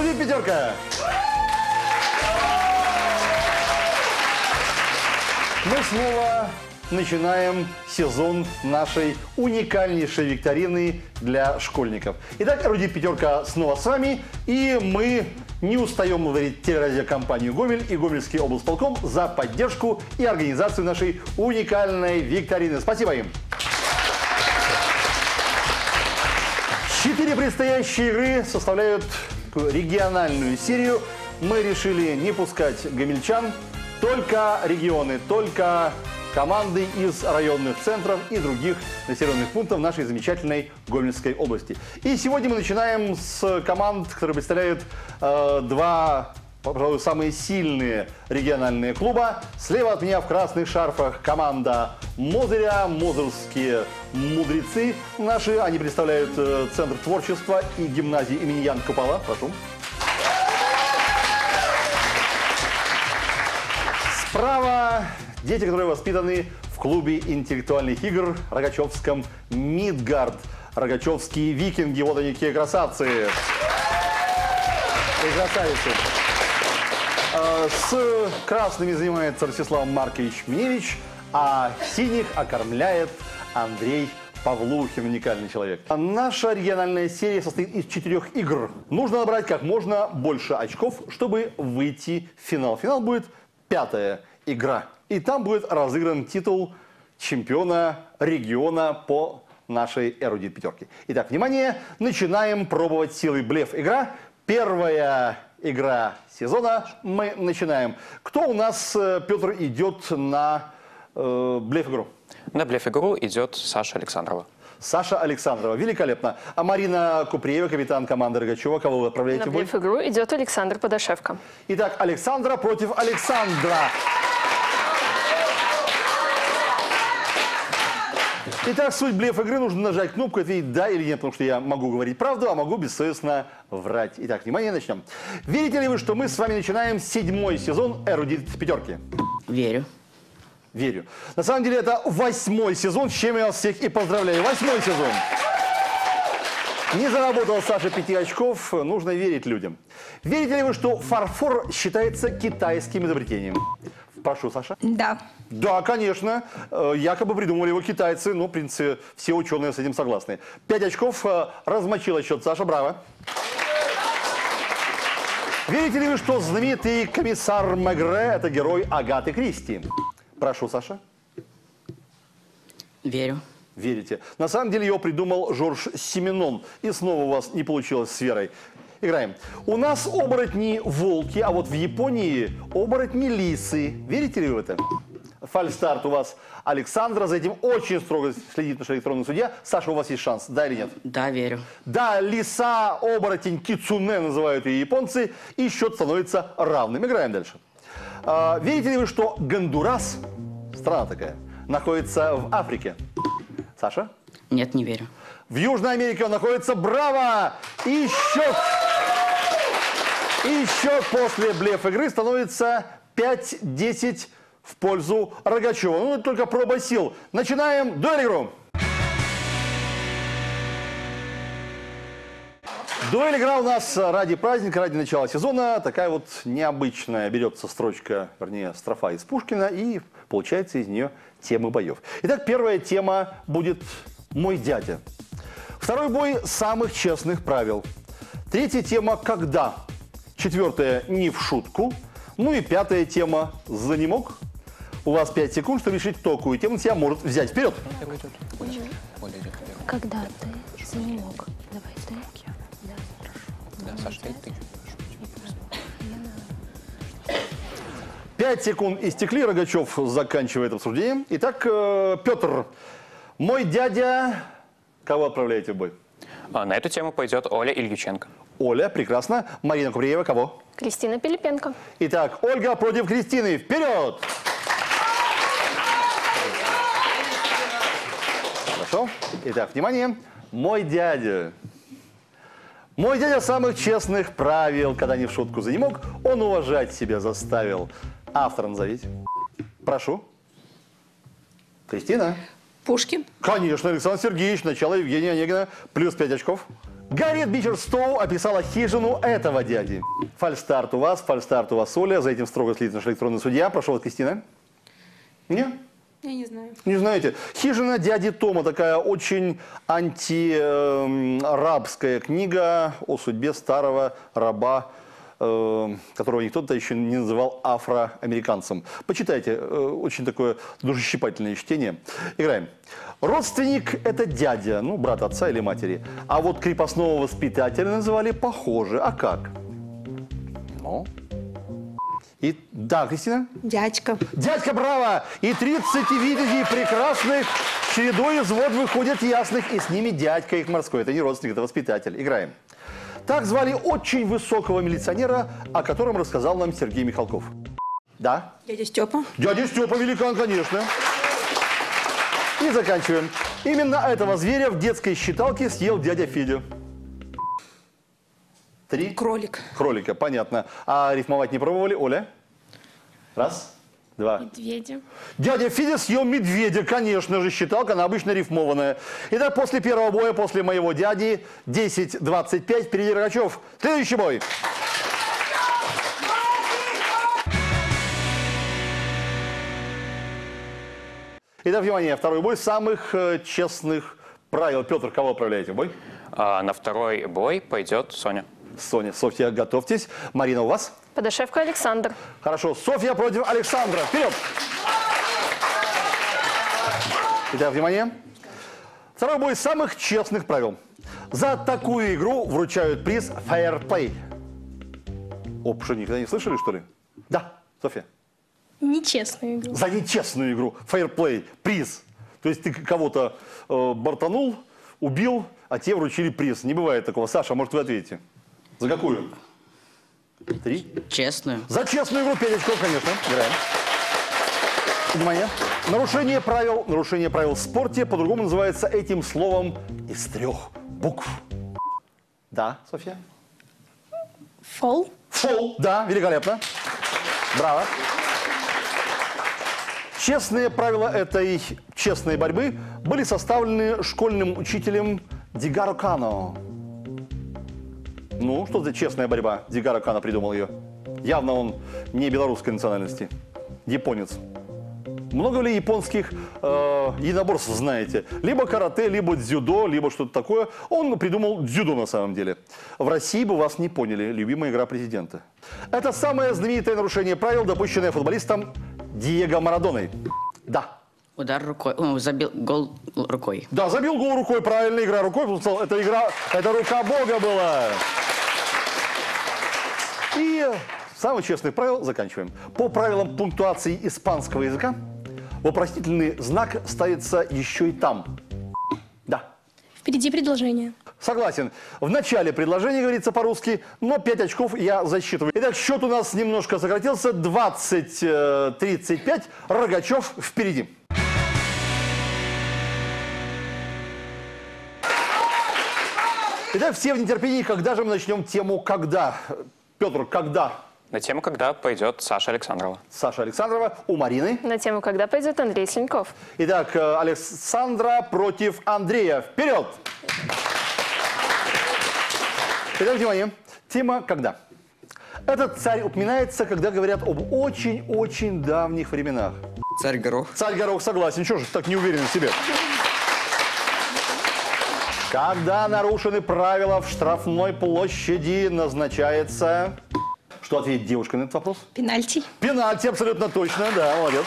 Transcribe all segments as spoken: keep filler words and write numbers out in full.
Эрудит пятерка. Мы снова начинаем сезон нашей уникальнейшей викторины для школьников. Итак, Эрудит пятерка снова с вами, и мы не устаем благодарить телерадиокомпанию «Гомель» и Гомельский облсполком за поддержку и организацию нашей уникальной викторины. Спасибо им! Четыре предстоящие игры составляют региональную серию. Мы решили не пускать гомельчан, только регионы, только команды из районных центров и других населенных пунктов нашей замечательной Гомельской области. И сегодня мы начинаем с команд, которые представляют э, два, пожалуй, самые сильные региональные клуба. Слева от меня в красных шарфах команда Мозыря, мозырские мудрецы наши. Они представляют э, Центр творчества и гимназии имени Яна Купала. Прошу. Справа дети, которые воспитаны в клубе интеллектуальных игр Рогачевском Мидгард. Рогачевские викинги. Вот они, какие красавцы. И красавицы. С красными занимается Ростислав Маркович Миневич, а синих окормляет Андрей Павлухин, уникальный человек. Наша региональная серия состоит из четырех игр. Нужно набрать как можно больше очков, чтобы выйти в финал. Финал будет пятая игра. И там будет разыгран титул чемпиона региона по нашей Эрудит пятерке. Итак, внимание, начинаем пробовать силы блеф. Игра. Первая игра сезона. Мы начинаем. Кто у нас, Петр, идет на э, блеф-игру? На блеф-игру идет Саша Александрова. Саша Александрова. Великолепно. А Марина Купреева, капитан команды Рогачева. Кого вы отправляете в бой? На блеф-игру идет Александр Подошевко. Итак, Александра против Александра. Итак, суть блеф-игры. Нужно нажать кнопку, ответить да или нет, потому что я могу говорить правду, а могу бессовестно врать. Итак, внимание, начнем. Верите ли вы, что мы с вами начинаем седьмой сезон Эрудит пятерки? Верю. Верю. На самом деле это восьмой сезон, с чем я вас всех и поздравляю. Восьмой сезон. Не заработал Саша пяти очков, нужно верить людям. Верите ли вы, что фарфор считается китайским изобретением? Прошу, Саша. Да. Да, конечно. Якобы придумали его китайцы, но, в принципе, все ученые с этим согласны. Пять очков. Размочила счет Саша. Браво. Верите ли вы, что знаменитый комиссар Мегре – это герой Агаты Кристи? Прошу, Саша. Верю. Верите. На самом деле его придумал Жорж Сименон. И снова у вас не получилось с верой. Играем. У нас оборотни волки, а вот в Японии оборотни лисы. Верите ли вы в это? Фальстарт у вас Александра. За этим очень строго следит наш электронный судья. Саша, у вас есть шанс. Да или нет? Да, верю. Да, лиса, оборотень, кицуне называют ее японцы. И счет становится равным. Играем дальше. А, верите ли вы, что Гондурас, страна такая, находится в Африке? Саша? Нет, не верю. В Южной Америке он находится. Браво! И счет... И счет после блеф-игры становится пять-десять в пользу Рогачева. Ну, это только проба сил. Начинаем дуэль-игру. Дуэль-игра у нас ради праздника, ради начала сезона. Такая вот необычная. Берется строчка, вернее, строфа из Пушкина, и получается из нее темы боев. Итак, первая тема будет «Мой дядя». Второй бой самых честных правил. Третья тема «Когда?». Четвертая «Не в шутку». Ну и пятая тема «Занемог». У вас пять секунд, чтобы решить, кто какую тему себя может взять. Вперед! Когда ты занемог? Давай ты. Да, Саша, ты, ты. Пять секунд истекли. Рогачев заканчивает обсуждение. Итак, Петр, мой дядя... Кого отправляете в бой? На эту тему пойдет Оля Ильюченко. Оля, прекрасно. Марина Купреева, кого? Кристина Пилипенко. Итак, Ольга против Кристины. Вперед! Хорошо. Итак, внимание. Мой дядя. Мой дядя самых честных правил, когда не в шутку занемог, он уважать себя заставил. Автора назовите. Прошу. Кристина. Пушкин. Конечно, Александр Сергеевич, начало Евгения Онегина, плюс пять очков. Гарриет Бичерстоу описала хижину этого дяди. Фальстарт у вас, фальстарт у вас, Оля. За этим строго следит наш электронный судья. Прошу вас, Кристина. Нет? Я не знаю. Не знаете? Хижина дяди Тома. Такая очень антирабская книга о судьбе старого раба, которого никто-то еще не называл афроамериканцем. Почитайте, очень такое душещипательное чтение. Играем. Родственник – это дядя, ну, брат отца или матери. А вот крепостного воспитателя называли похоже. А как? Ну? И, да, Кристина? Дядька. Дядька, браво! И тридцать видов прекрасных чередой из вод выходят ясных, и с ними дядька их морской. Это не родственник, это воспитатель. Играем. Так звали очень высокого милиционера, о котором рассказал нам Сергей Михалков. Да? Дядя Степа. Дядя Степа великан, конечно. И заканчиваем. Именно этого зверя в детской считалке съел дядя Федя. Три. Кролик. Кролика, понятно. А рифмовать не пробовали, Оля? Раз, два. Медведя. Дядя Федя съел медведя, конечно же, считалка, она обычно рифмованная. Итак, после первого боя, после моего дяди, десять двадцать пять, впереди Рогачев. Следующий бой. Итак, внимание, второй бой самых э, честных правил. Петр, кого отправляете в бой? А на второй бой пойдет Соня. Соня, Софья, готовьтесь. Марина, у вас? Подошевка Александр. Хорошо, Софья против Александра. Вперед! Итак, внимание. Второй бой самых честных правил. За такую игру вручают приз Fair Play. О, что, никогда не слышали, что ли? Да, Софья. Нечестную игру. За нечестную игру. Fair Play. Приз. То есть ты кого-то э, бортанул, убил, а тебе вручили приз. Не бывает такого. Саша, может, вы ответите? За какую? Три. Честную. За честную игру пять очков, конечно. Играем. Внимание. Нарушение правил, нарушение правил в спорте по-другому называется этим словом из трех букв. Да, Софья? Фол. Фол. Да, великолепно. Браво. Честные правила этой честной борьбы были составлены школьным учителем Дигаро Кано. Ну, что за честная борьба? Дигаро Кано придумал ее. Явно он не белорусской национальности. Японец. Много ли японских э, единоборств знаете? Либо карате, либо дзюдо, либо что-то такое. Он придумал дзюдо на самом деле. В России бы вас не поняли. Любимая игра президента. Это самое знаменитое нарушение правил, допущенное футболистом Диего Марадоной. Да. Удар рукой. О, забил гол рукой. Да, забил гол рукой. Правильная игра рукой. Это игра, это рука Бога была. И самый честный правило заканчиваем. По правилам пунктуации испанского языка вопросительный знак ставится еще и там. Да. Впереди предложение. Согласен. В начале предложения говорится по-русски, но пять очков я засчитываю. Итак, счет у нас немножко сократился. двадцать тридцать пять. Рогачев впереди. Итак, все в нетерпении, когда же мы начнем тему «Когда». Петр, когда? На тему «Когда» пойдет Саша Александрова. Саша Александрова. У Марины. На тему «Когда» пойдет Андрей Слиньков. Итак, Александра против Андрея. Вперед! Итак, внимание. Тема «Когда». Этот царь упоминается, когда говорят об очень-очень давних временах. Царь Горох. Царь Горох, согласен. Чего же так не уверен в себе? Когда нарушены правила в штрафной площади, назначается... Что ответит девушка на этот вопрос? Пенальти. Пенальти, абсолютно точно, да, молодец.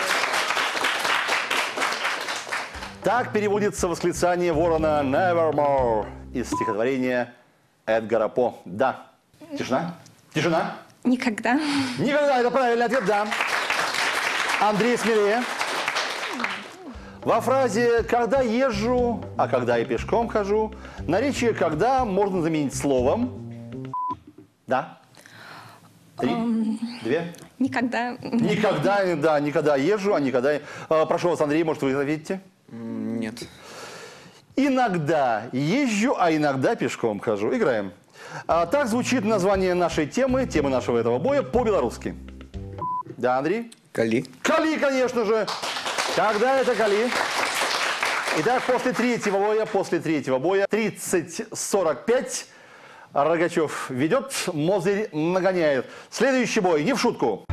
Так переводится восклицание ворона «Nevermore» из стихотворения Эдгара По. Да. Тишина? Тишина? Никогда. Никогда, это правильный ответ, да. Андрей, смелее. Во фразе «когда езжу, а когда и пешком хожу» наречие «когда» можно заменить словом. Да. Три, um, две. Никогда. Никогда, да, никогда езжу, а никогда... А, прошу вас, Андрей, может, вы ответите? Нет. Иногда езжу, а иногда пешком хожу. Играем. А, так звучит название нашей темы, темы нашего этого боя по-белорусски. Да, Андрей? Кали. Кали, конечно же. Когда это кали? Итак, после третьего боя, после третьего боя, тридцать сорок пять. Рогачев ведет, Мозырь нагоняет. Следующий бой, не в шутку.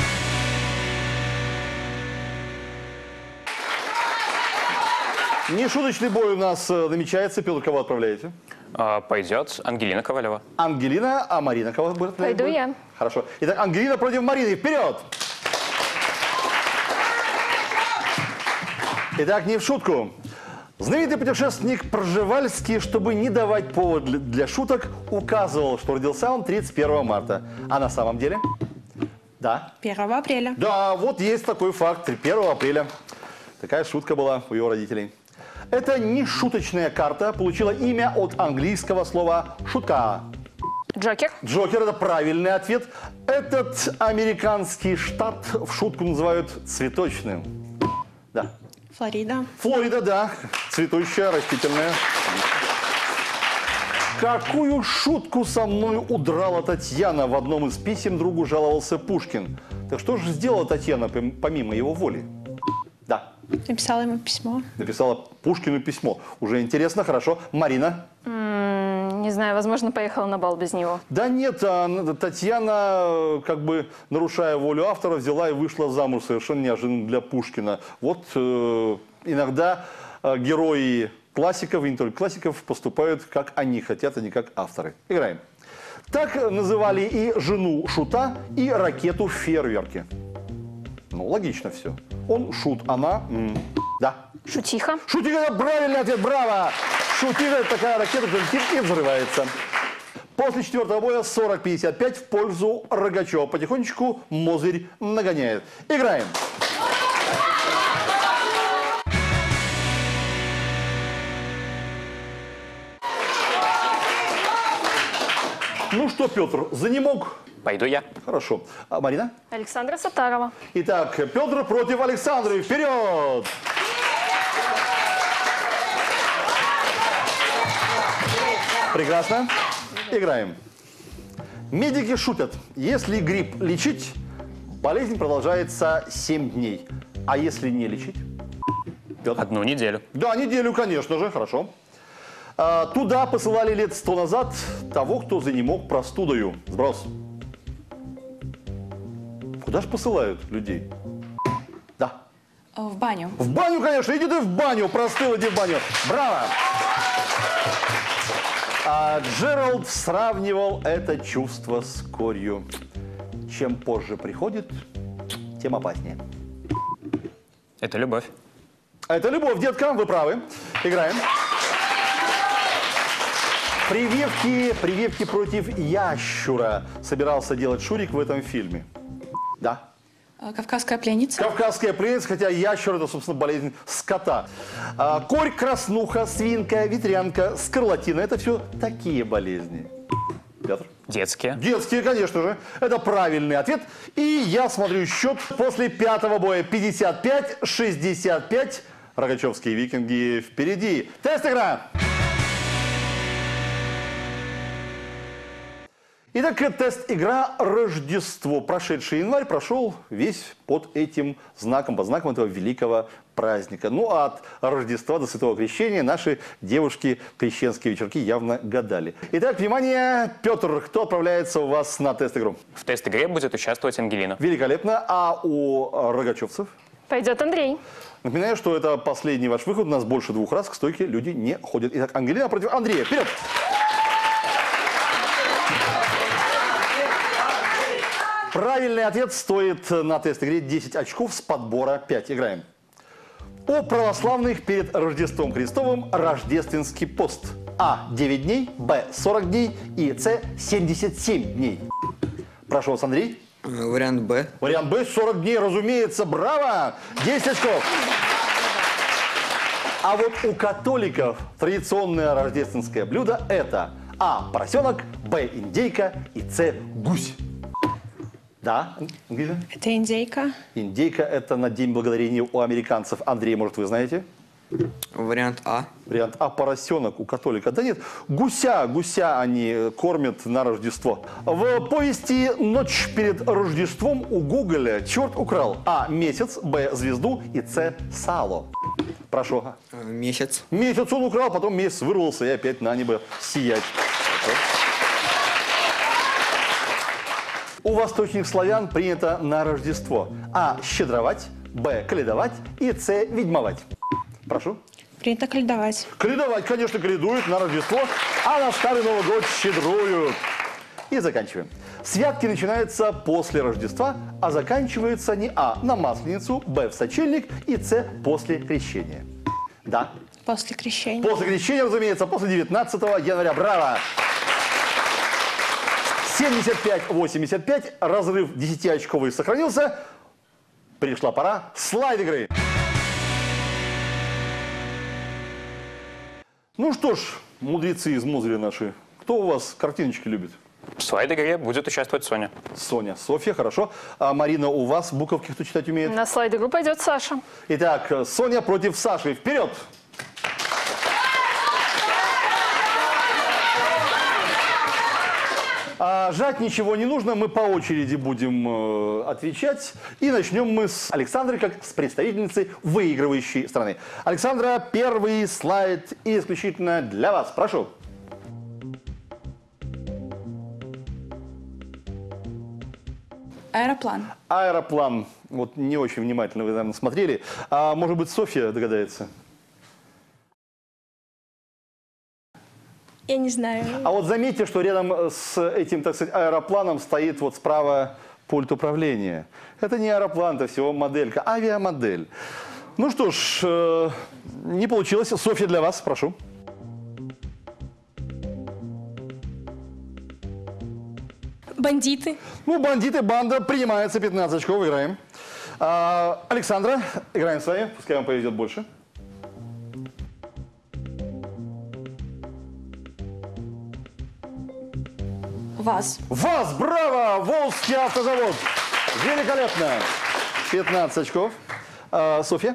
Нешуточный бой у нас э, намечается. Петр, кого отправляете? А, пойдет Ангелина Ковалева. Ангелина, а Марина кого будет? Пойду я. Хорошо. Итак, Ангелина против Марины. Вперед! Итак, не в шутку. Знаменитый путешественник Пржевальский, чтобы не давать повод для, для шуток, указывал, что родился он тридцать первого марта. А на самом деле? Да. первого апреля. Да, вот есть такой факт. первого апреля. Такая шутка была у его родителей. Это не шуточная карта, получила имя от английского слова «шутка». Джокер. Джокер – это правильный ответ. Этот американский штат в шутку называют цветочным. Да. Флорида. Флорида, да. Цветущая, растительная. Какую шутку со мной удрала Татьяна? В одном из писем другу жаловался Пушкин. Так что же сделала Татьяна помимо его воли? Да. Написала ему письмо. Написала Пушкину письмо. Уже интересно, хорошо. Марина? М, Не знаю, возможно, поехала на бал без него. Да нет, а, Татьяна, как бы нарушая волю автора, взяла и вышла замуж совершенно неожиданно для Пушкина. Вот э, иногда э, герои классиков, и не только классиков, поступают, как они хотят, а не как авторы. Играем. Так называли и жену Шута, и ракету в фейерверке. Ну, логично все. Он шут, она... м, да. Шутиха. Шутиха – это правильный ответ, браво! Шутиха – это такая ракета, которая летит и взрывается. После четвертого боя сорок пятьдесят пять в пользу Рогачева. Потихонечку Мозырь нагоняет. Играем. Ну что, Петр, занемог? Пойду я. Хорошо. А Марина? Александра Сатарова. Итак, Петр против Александры. Вперед! Прекрасно. Играем. Медики шутят. Если грипп лечить, болезнь продолжается семь дней. А если не лечить? Петр? Одну неделю. Да, неделю, конечно же. Хорошо. А, туда посылали лет сто назад того, кто занемог простудою. Сброс. Куда же посылают людей? Да. В баню. В баню, конечно. Иди ты в баню. Простыл, иди в баню. Браво! А Джеральд сравнивал это чувство с корью. Чем позже приходит, тем опаснее. Это любовь. Это любовь, детка, вы правы. Играем. Прививки, прививки против ящура собирался делать Шурик в этом фильме. Да. Кавказская пленница. Кавказская пленница, хотя ящур – это, собственно, болезнь скота. А, корь, краснуха, свинка, ветрянка, скарлатина – это все такие болезни. Петр? Детские. Детские, конечно же. Это правильный ответ. И я смотрю счет после пятого боя. пятьдесят пять шестьдесят пять. Рогачевские викинги впереди. Тест-игра. Итак, тест-игра «Рождество». Прошедший январь прошел весь под этим знаком, под знаком этого великого праздника. Ну, а от Рождества до Святого Крещения наши девушки крещенские вечерки явно гадали. Итак, внимание, Петр, кто отправляется у вас на тест-игру? В тест-игре будет участвовать Ангелина. Великолепно. А у рогачевцев? Пойдет Андрей. Напоминаю, что это последний ваш выход. У нас больше двух раз к стойке люди не ходят. Итак, Ангелина против Андрея. Вперед! Правильный ответ стоит на тест-игре десять очков с подбора пять. Играем. У православных перед Рождеством Христовым рождественский пост. А. девять дней, Б. сорок дней и С. семьдесят семь дней. Прошу вас, Андрей. Э, Вариант Б. Вариант Б. сорок дней, разумеется. Браво! десять очков. А вот у католиков традиционное рождественское блюдо это А. Поросенок, Б. Индейка и С. Гусь. Да, Ангелина? Это индейка. Индейка – это на День Благодарения у американцев. Андрей, может, вы знаете? Вариант А. Вариант А – поросенок у католика. Да нет, гуся, гуся они кормят на Рождество. В повести «Ночь перед Рождеством» у Гоголя черт украл А – месяц, Б – звезду и С – сало. Прошу. Э, Месяц. Месяц он украл, потом месяц вырвался и опять на небо сиять. У восточных славян принято на Рождество А. Щедровать, Б. Каледовать и С. Ведьмовать. Прошу. Принято каледовать. Каледовать, конечно, каледуют на Рождество, а на Старый Новый год щедруют. И заканчиваем. Святки начинаются после Рождества, а заканчиваются не А. на Масленицу, Б. в сочельник и С. после крещения. Да. После крещения. После крещения, разумеется, после девятнадцатого января. Браво! семьдесят пять восемьдесят пять, разрыв десятиочковый сохранился. Пришла пора слайд игры. Ну что ж, мудрецы из Мозыря наши, кто у вас картиночки любит? В слайд-игре будет участвовать Соня. Соня, Софья, хорошо. А Марина, у вас буковки кто читать умеет? На слайд-игру пойдет Саша. Итак, Соня против Саши. Вперед! А жать ничего не нужно, мы по очереди будем э, отвечать. И начнем мы с Александры, как с представительницей выигрывающей страны. Александра, первый слайд исключительно для вас. Прошу. Аэроплан. Аэроплан. Вот не очень внимательно вы, наверное, смотрели. А может быть, Софья догадается? Я не знаю. А вот заметьте, что рядом с этим, так сказать, аэропланом стоит вот справа пульт управления. Это не аэроплан, это всего моделька, авиамодель. Ну что ж, э, не получилось. Софья, для вас, прошу. Бандиты. Ну, бандиты, банда, принимается, пятнадцать очков, играем. А, Александра, играем с вами, пускай вам повезет больше. ВАЗ. ВАЗ, браво! Волжский автозавод. Великолепно. пятнадцать очков. А, Софья?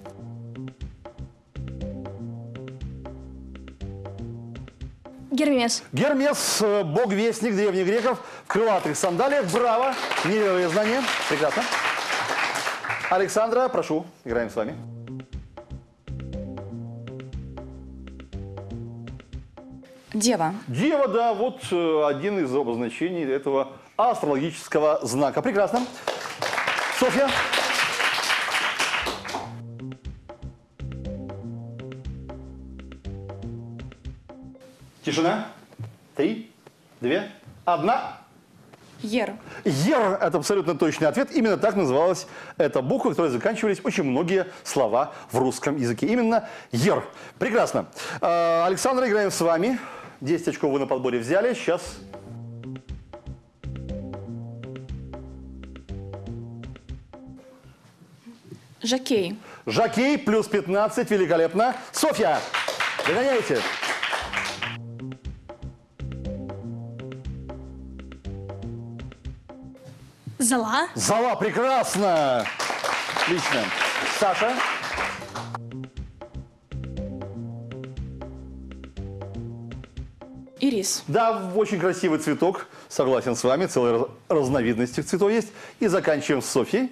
Гермес. Гермес, э, бог-вестник древних греков, в крылатых сандалиях. Браво! Невероятное знание. Прекрасно. Александра, прошу, играем с вами. Дева. Дева, да, вот э, один из обозначений этого астрологического знака. Прекрасно. Софья? Тишина. Три, две, одна. Ер. Ер – это абсолютно точный ответ. Именно так называлась эта буква, которой заканчивались очень многие слова в русском языке. Именно ер. Прекрасно. А, Александра, играем с вами. десять очков вы на подборе взяли. Сейчас... Жокей. Жокей плюс пятнадцать. Великолепно. Софья, догоняйте. Зола. Зола, прекрасно. Отлично. Саша. Ирис. Да, очень красивый цветок. Согласен с вами. Целая раз- разновидность этих цветов есть. И заканчиваем с Софьей.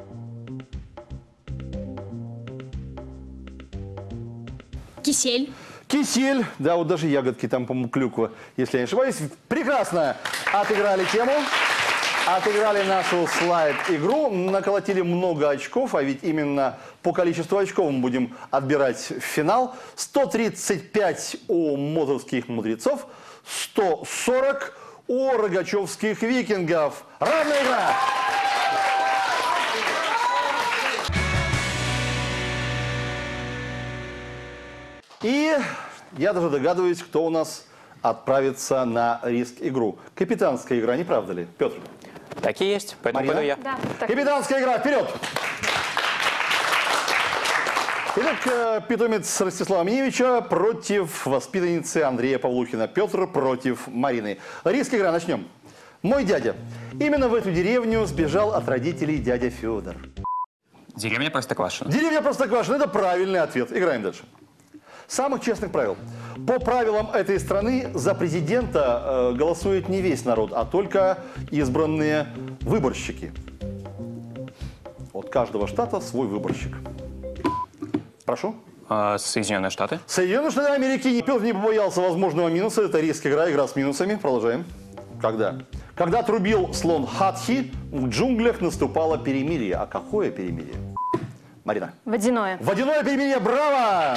Кисель. Кисель. Да, вот даже ягодки, там, по-моему, клюква, если я не ошибаюсь. Прекрасно отыграли тему. Отыграли нашу слайд-игру, наколотили много очков, а ведь именно по количеству очков мы будем отбирать в финал. сто тридцать пять у мозырских мудрецов, сто сорок у рогачевских викингов. Равная игра! И я даже догадываюсь, кто у нас отправится на риск-игру. Капитанская игра, не правда ли, Петр? Так и есть, поэтому Марина? пойду я. Да, так. Капитанская игра, вперед! Итак, э, питомец Ростислава Миневича против воспитанницы Андрея Павлухина. Петр против Марины. Риск игра, начнем. Мой дядя. Именно в эту деревню сбежал от родителей дядя Федор. Деревня Простоквашино. Деревня Простоквашино. Это правильный ответ. Играем дальше. Самых честных правил. По правилам этой страны за президента э, голосует не весь народ, а только избранные выборщики. От каждого штата свой выборщик. Прошу. А, Соединенные Штаты. Соединенные Штаты Америки. Петр не побоялся возможного минуса. Это риск игра, игра с минусами. Продолжаем. Когда? Когда трубил слон Хатхи, в джунглях наступало перемирие. А какое перемирие? Марина. Водяное. Водяное перемирие. Браво!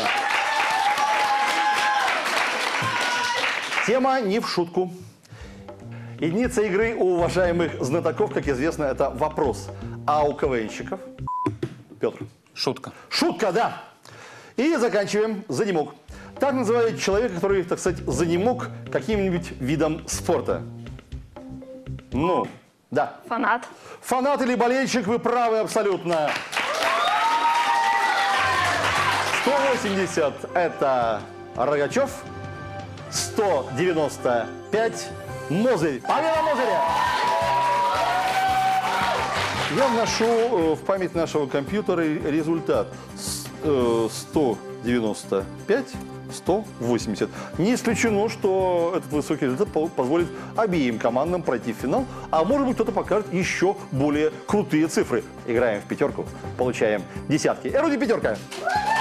Тема не в шутку. Единица игры у уважаемых знатоков, как известно, это вопрос. А у КВНщиков? Петр. Шутка. Шутка, да. И заканчиваем. Занемог. Так называют человека, который, так сказать, занемог каким-нибудь видом спорта. Ну, да. Фанат. Фанат или болельщик, вы правы абсолютно. сто восемьдесят это Рогачев, сто девяносто пять Мозырь. Победа Мозыря! Я вношу э, в память нашего компьютера результат. С- э, сто девяносто пять, сто восемьдесят. Не исключено, что этот высокий результат по- позволит обеим командам пройти в финал, а может быть кто-то покажет еще более крутые цифры. Играем в пятерку, получаем десятки. Эруди пятерка!